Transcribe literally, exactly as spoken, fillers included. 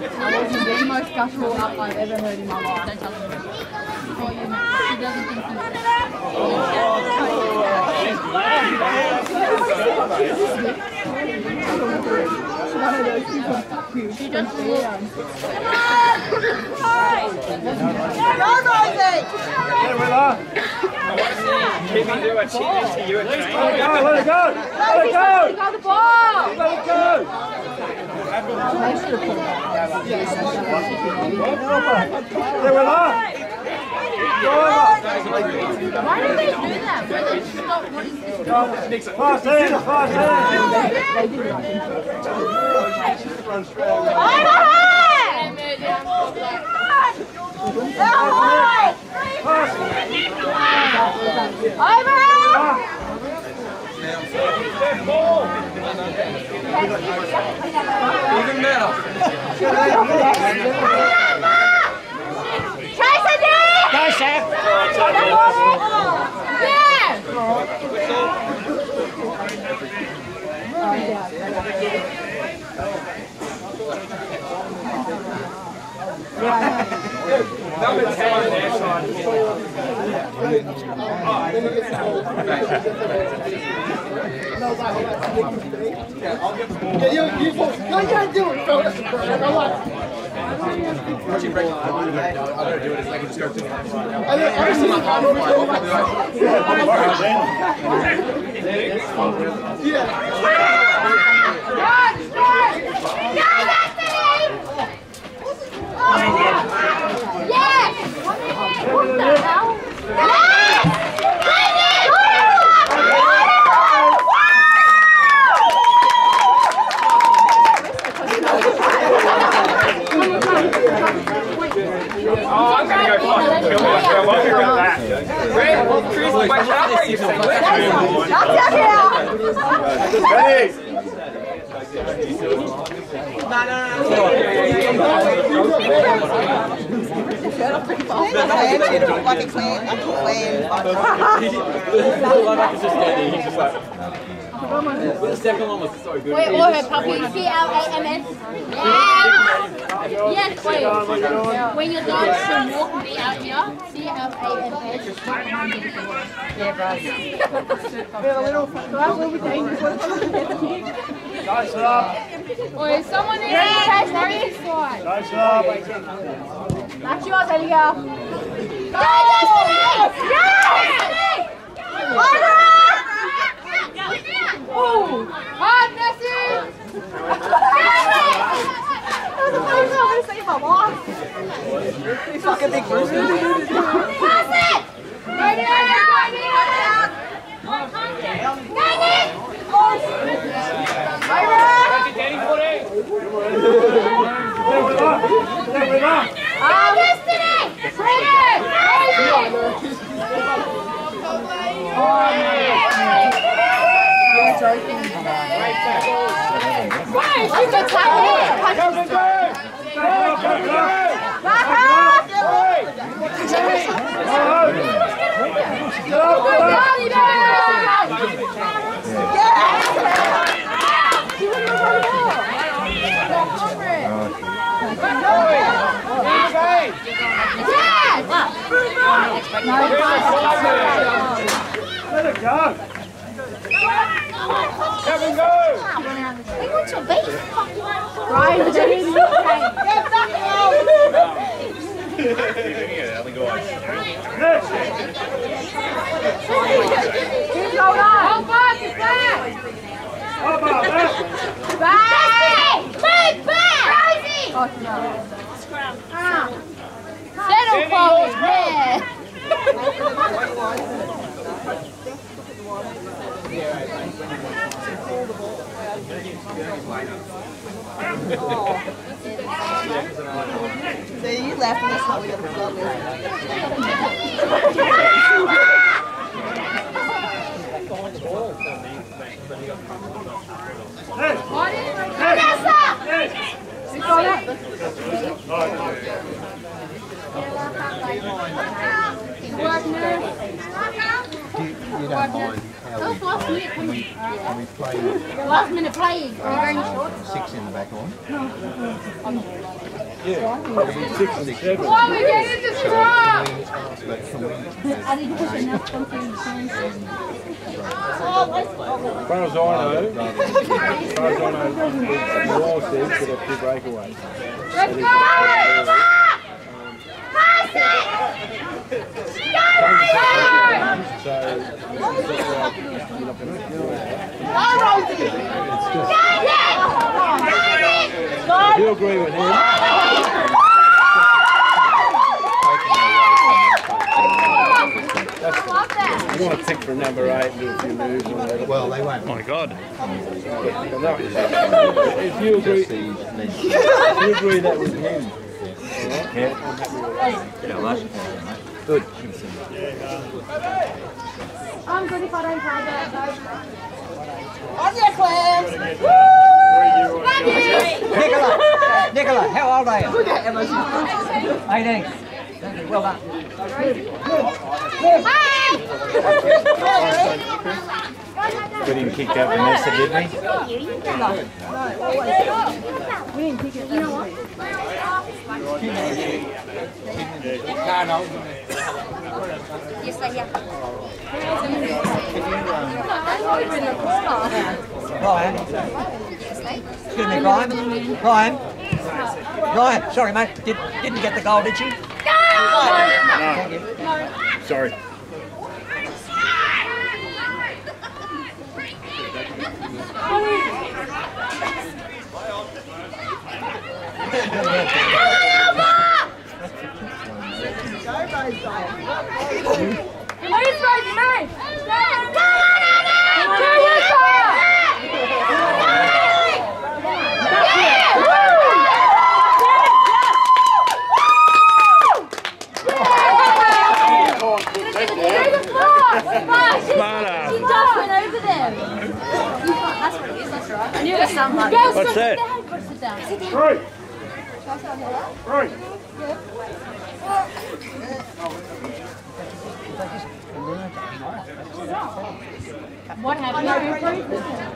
was the most guttural up I've ever heard in my life. Don't tell him. Oh, you know, she doesn't think he's... She just looks... Go, Rosie! Can we do a cheers to you and Jane? Let it go, let it go! Let it go! Got the ball! Let it go! There we are! Why do they do that? Where they stop what is this? Fast in, fast in! Even better. Chase it in! Go, Chef! Yeah! Number ten on their side. Yeah, you, you, no, you don't do it, Phil. Actually, break the line. I'm going to do it. It's like we just go to the I don't see my arm over Yeah. Yes! What the hell? Yes! Oh, I'm going to go fucking kill myself. I'll be right back. Red, Chris, wait, shut up what you say. Ready? No, no, no. Like a clan, like a clan. The second one was so good. Wait, or her puppy. C L A M S. Yeah! Yes, wait. When your dog should walk me out here, C L A M S. Yeah, bro. Nice up! Wait, someone needs to catch this one. Nice up! That's yours, there you go. Go, Destiny! Yes! Oh! Hard, Nessie! He's fucking big person. Pass it! Right here, right here! Dang it! There we are! There we are! Oh, Destiny! Bring it! You're joking. Why? She's a tap here. Back up! Let it go! Kevin, go! We want your beef. Right, Yes! Keep going on. Hold back, it's back. How about that? Back! Move back! Rosie! Oh, no. Ah. Settle for me, yeah. So you left and that's how we got to flow this. Hey! What is it? Vanessa! Hey! You got it? Work, nurse. You don't mind how Oh, last minute coming. Can we play Last minute playing. Wearing shorts. six in the back line? Six and seven. Why are we getting destroyed? But can we, I need to push enough something in the sand. As far as I know, as far as I know, the law says that if you break away. Let's go! So, if you agree with him, you want to pick for number eight and do a few moves or whatever. well, they won't. My God. If you agree, if you agree that with him, yeah, I'm happy with that. Good. I'm good if I don't try that. On your clams! Nicola, Nicola, how old are you? eighteen. Well done. We didn't kick out Vanessa, did we? We didn't pick it. You know what? Yes, I have. Ryan. Excuse me, Ryan. Ryan. Ryan, sorry mate, Did, didn't get the goal, did you? No. Sorry. Please, Rosemary! Smarter. She just went over them. That's what it is, that's right. I knew it was somebody. What's that? Sit down. Sit down. Right. Right. What happened?